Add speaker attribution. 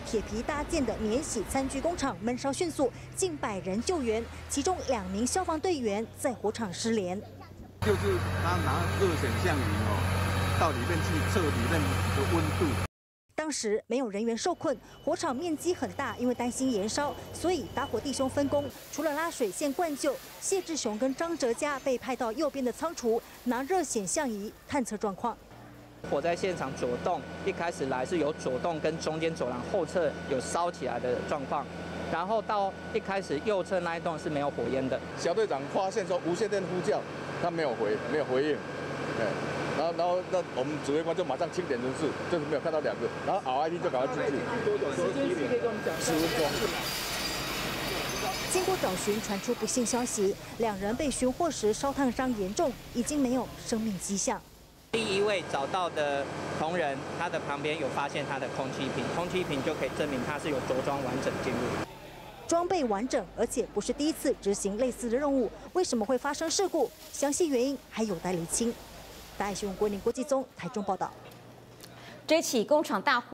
Speaker 1: 铁皮搭建的免洗餐具工厂闷烧迅速，近100人救援，其中2名消防队员在火场失联。
Speaker 2: 就是他拿热显像仪到里面去测里面的温度。
Speaker 1: 当时没有人员受困，火场面积很大，因为担心延烧，所以打火弟兄分工，除了拉水线灌救，谢志雄跟张哲嘉被派到右边的仓储，拿热显像仪探测状况。
Speaker 3: 火在现场左动，一开始来是有左动跟中间走廊后侧有烧起来的状况，然后到一开始右侧那一栋是没有火焰的。
Speaker 2: 小队长发现说无线电呼叫，他没有回应，对。 然后那我们指挥官就马上清点人数，就是没有看到2个，然后RID 就赶快进去。
Speaker 3: 时间可以跟我们讲10分钟。
Speaker 1: 经过找寻，传出不幸消息，2人被寻获时烧烫伤严重，已经没有生命迹象。
Speaker 3: 第一位找到的同仁，他的旁边有发现他的空气瓶，空气瓶就可以证明他是有着装完整进入。
Speaker 1: 装备完整，而且不是第一次执行类似的任务，为什么会发生事故？详细原因还有待厘清。大爱新闻郭宁、郭继宗台中报道。
Speaker 4: 这起工厂大火。